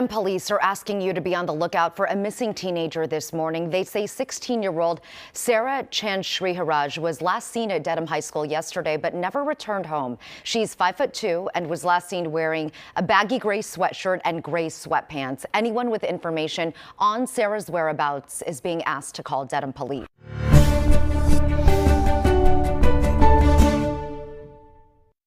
Police are asking you to be on the lookout for a missing teenager this morning. They say 16-year-old Sarah Chan Sriharaj was last seen at Dedham High School yesterday, but never returned home. She's 5'2" and was last seen wearing a baggy gray sweatshirt and gray sweatpants. Anyone with information on Sarah's whereabouts is being asked to call Dedham Police.